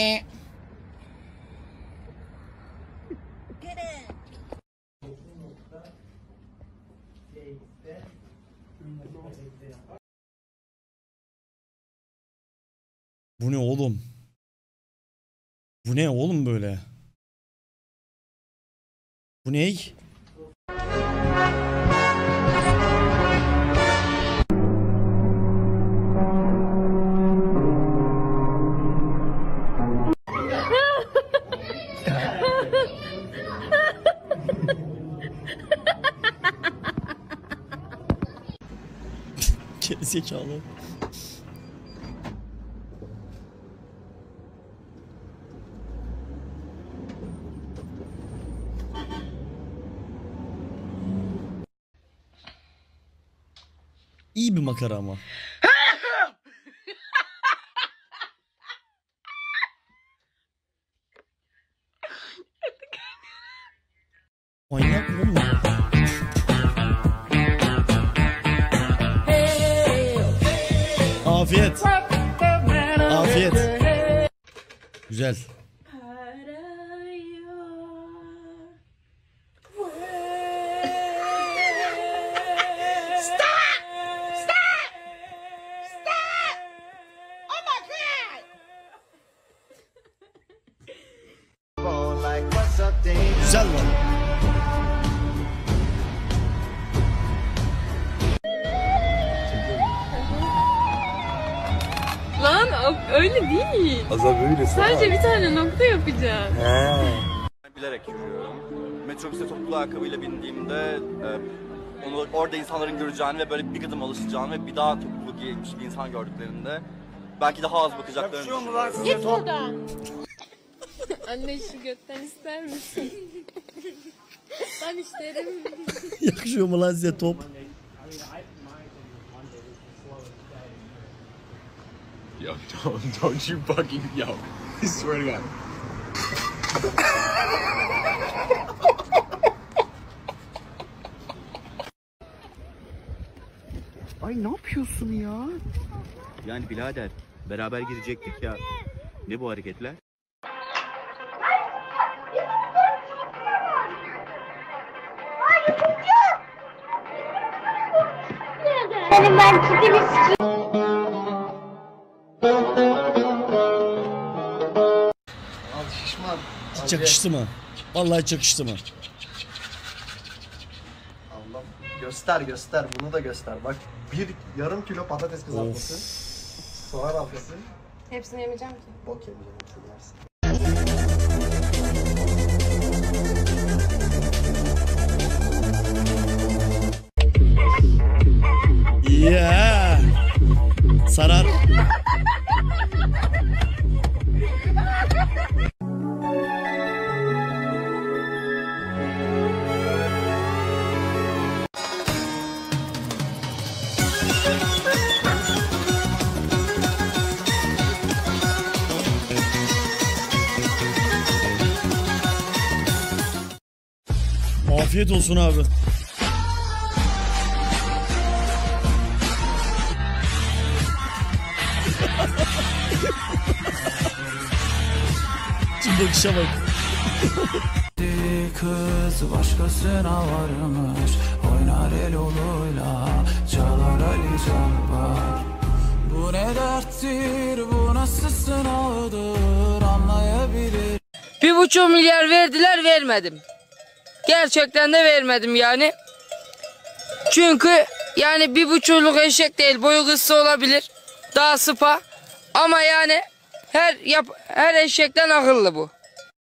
Bu ne oğlum? Bu ne oğlum böyle? Bu ne? Gerizekalı. İyi bir makara ama. Manyak mı oğlum? Afiyet. Afiyet. Güzel. Güzel lan. Lan öyle değil. Azar böyle Sadece bir tane nokta yapacağım. Bilerek yürüyorum. Metrobüse topuklu ayakkabıyla bindiğimde orada insanların göreceğini ve böyle bir adım alışacağını ve bir daha topuklu giymiş bir insan gördüklerinde belki daha az bakacaklarını. Git buradan. Anne şu götten ister misin? Ben isterim. Yakışıyor mu lan size top? Yo, don't you fucking yo. I swear to God. Ay ne yapıyorsun ya? Yani birader beraber girecektik ya. Ne bu hareketler? Senin ben tipini sikeyim. Al şişman. Hiç yakıştı mı? Vallahi hiç yakıştı mı? Allah göster bunu da göster. Bak yarım kilo patates kızartması. Soğan halkası. Hepsini yemeyeceğim ki. Bok yemeyeceğim hepsini yersin. Yeah. Sarar. Afiyet olsun abi. Şimdi bakışa bak. Kız başkasına varmış, oynar el oluyla, çalar Ali Canbar. Bu ne derttir, bu nasıl sınavdır, anlayabilir. 1,5 milyar verdiler, vermedim. Gerçekten de vermedim yani. Çünkü yani 1,5'luk eşek değil, boyu kısa olabilir, daha sıpa. Ama yani her eşekten akıllı bu.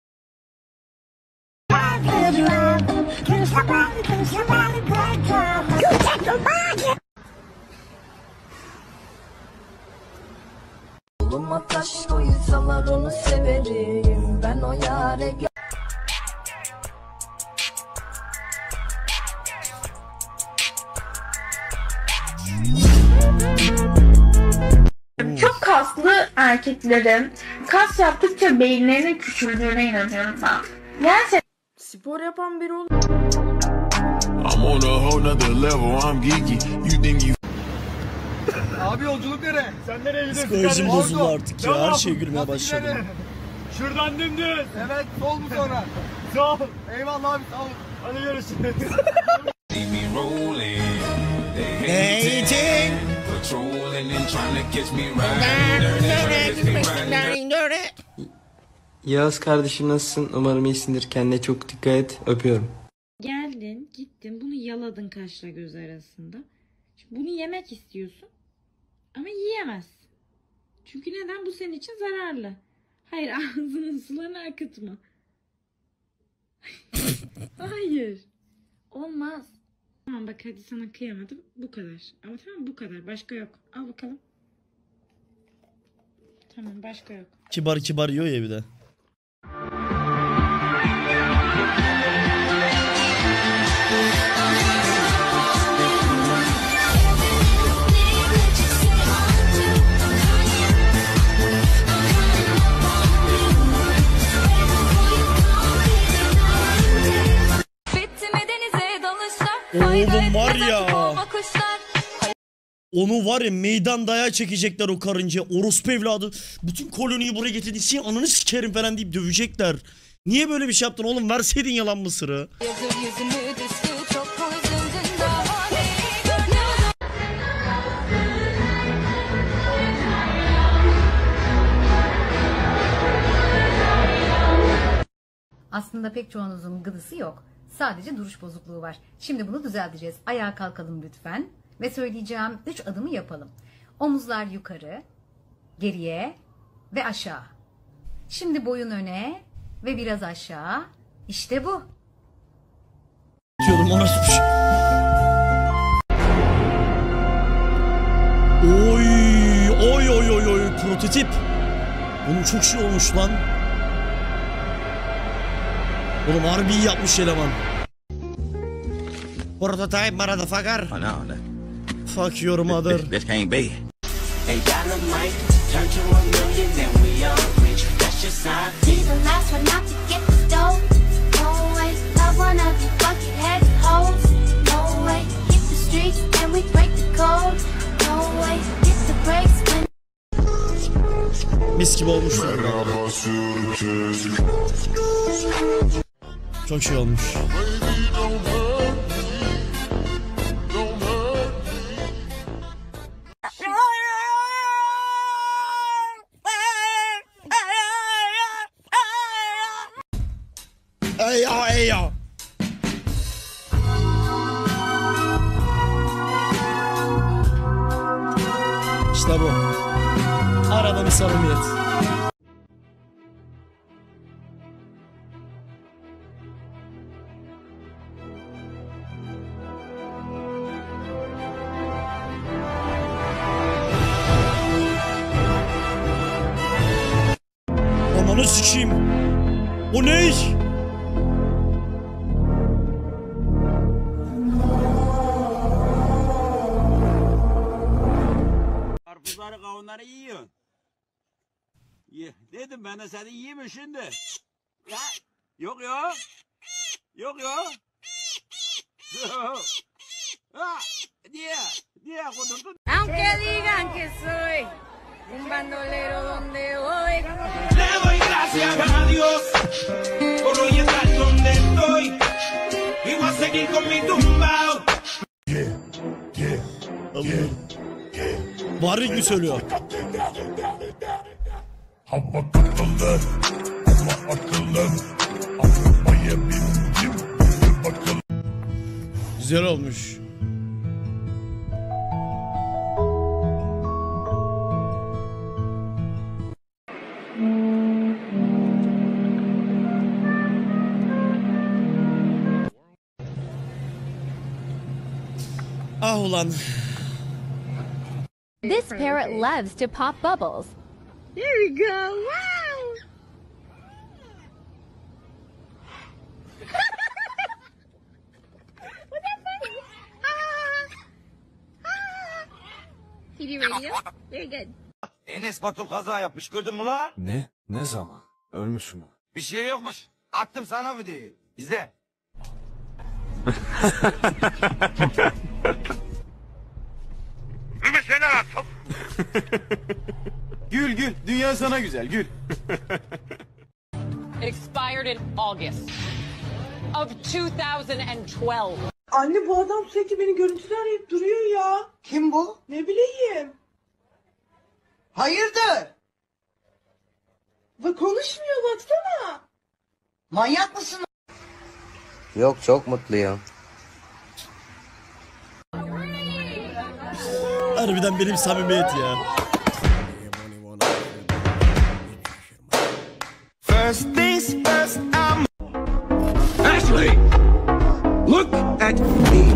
Yoluma taş koysalar onu severim. Ben o yâre Çok kaslı erkeklerin kas yaptıkça beyinlerinin küçüldüğüne inanıyorum ben. Gerçekten Spor yapan biri olur. I'm on a whole nother level. I'm geeky. You think you Abi yolculuk nereye? Sen nereye gidiyorsun? Psikolojim bozuldu artık ya. Her şey gülmeye başladı. Şuradan dümdüz. Evet, sol mu sonra? Sol. Eyvallah abi, sağ ol. Hadi görüşürüz. Yağız kardeşim nasılsın? Umarım iyisindir. Kendine çok dikkat et. Öpüyorum. Geldin, gittin, bunu yaladın kaşla göz arasında. Şimdi bunu yemek istiyorsun ama yiyemezsin. Çünkü neden? Bu senin için zararlı. Hayır, ağzının sularını akıtma. Hayır. Olmaz. Tamam bak, hadi sana kıyamadım. Bu kadar. Ama tamam, bu kadar. Başka yok. Al bakalım. Tamam, başka yok. Kibar kibar yiyor ya bir de. Oğlum var ya. Onu var ya, meydan dayağı çekecekler o karınca. Orospu evladı. Bütün koloniyi buraya getirdin. Senin ananı sikerim falan deyip dövecekler. Niye böyle bir şey yaptın oğlum? Verseydin yalan mısırı. Aslında pek çoğunuzun gıdısı yok. Sadece duruş bozukluğu var. Şimdi bunu düzelteceğiz. Ayağa kalkalım lütfen. Ve söyleyeceğim 3 adımı yapalım. Omuzlar yukarı, geriye ve aşağı. Şimdi boyun öne ve biraz aşağı. İşte bu. Diyordum orası. Oy prototip. Bunun çok şey olmuş lan. Oğlum harbi iyi yapmış eleman. Prototype motherfucker. I know that. Fuck your mother. This can't be. Mis gibi olmuş. Çok şey olmuş. Ey ya. İşte bu. Arada bir samimiyet. Ananı sikeyim. O ne? Karpuzları, kavunları yiyorsun. Dedim ben de seni yiyeyim mi şimdi? Ya. Yok ya. Yok ya. Niye kudurdun? Aunque digan que soy un bandolero donde voy. Le doy gracias a Dios por hoy estar donde estoy. Y voy a seguir con mi tumbao. Varlık mı söylüyor? Hava kapalı ama akıllım. Arabaya bindim bakalım. Güzel olmuş. Ah ulan. This parrot loves to pop bubbles. There we go. Wow. Was that funny? TV radio. Very good. Enes Batur kaza yapmış, gördün mü lan? Ne? Ne zaman? Ölmüş mü? Bir şey yokmuş. Attım sana mı diye. İzle. Gülmesene lan. Gül gül. Dünya sana güzel. Gül. It expired in August of 2012. Anne bu adam sürekli beni görüntülü arayıp duruyor ya. Kim bu? Ne bileyim. Hayırdır? Ve konuşmuyor baksana. Manyak mısın? Yok, çok mutluyum. Harbiden benim samimiyet ya. First things first, I'm Ashley. Look at me.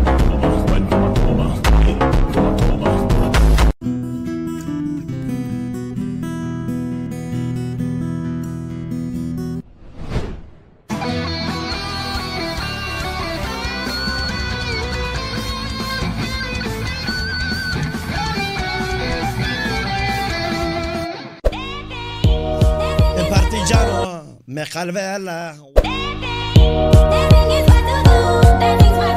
Partigiano, me calvela. That is what to do. That is what